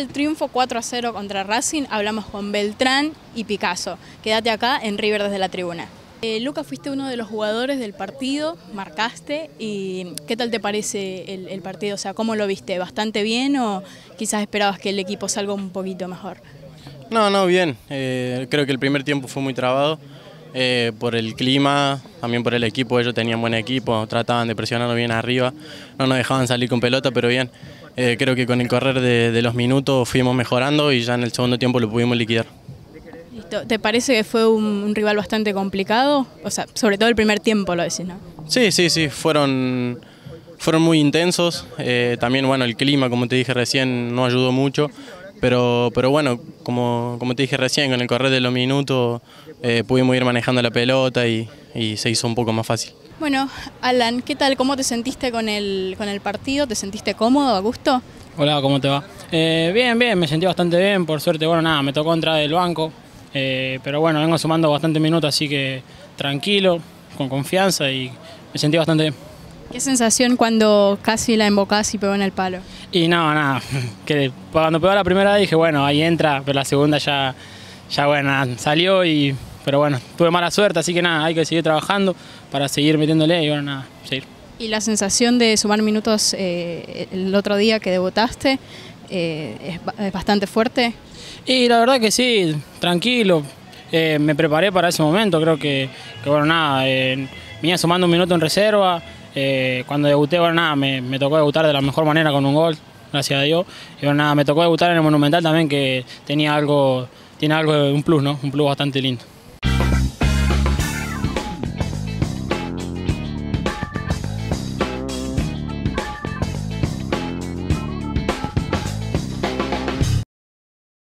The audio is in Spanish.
del triunfo 4-0 contra Racing, hablamos con Beltrán y Picasso. Quédate acá en River desde la tribuna. Luca, fuiste uno de los jugadores del partido, marcaste, y ¿qué tal te parece el partido? O sea, ¿cómo lo viste? ¿Bastante bien o quizás esperabas que el equipo salga un poquito mejor? No, bien. Creo que el primer tiempo fue muy trabado por el clima, también por el equipo. Ellos tenían buen equipo, trataban de presionarnos bien arriba, no nos dejaban salir con pelota, pero bien. Creo que con el correr de los minutos fuimos mejorando y ya en el segundo tiempo lo pudimos liquidar. ¿Te parece que fue un rival bastante complicado? O sea, sobre todo el primer tiempo lo decís, ¿no? Sí, fueron muy intensos. También, bueno, el clima, como te dije recién, no ayudó mucho. Pero bueno, como te dije recién, con el correr de los minutos pudimos ir manejando la pelota y se hizo un poco más fácil. Bueno, Alan, ¿qué tal? ¿Cómo te sentiste con el partido? ¿Te sentiste cómodo, a gusto? Hola, ¿cómo te va? Bien, me sentí bastante bien, por suerte, bueno, nada, me tocó entrar del banco, pero bueno, vengo sumando bastante minutos, así que tranquilo, con confianza y me sentí bastante bien. ¿Qué sensación cuando casi la embocás y pegó en el palo? Y nada, que cuando pegó la primera dije, bueno, ahí entra, pero la segunda ya bueno, nada, salió pero bueno, tuve mala suerte, así que nada, hay que seguir trabajando para seguir metiéndole y bueno, nada, seguir. ¿Y la sensación de sumar minutos el otro día que debutaste es bastante fuerte? Y la verdad que sí, tranquilo, me preparé para ese momento, creo que bueno, nada, venía sumando un minuto en reserva. Cuando debuté, bueno, nada, me tocó debutar de la mejor manera con un gol, gracias a Dios. Y bueno, nada, me tocó debutar en el Monumental también, que tiene algo, un plus, ¿no? Un plus bastante lindo.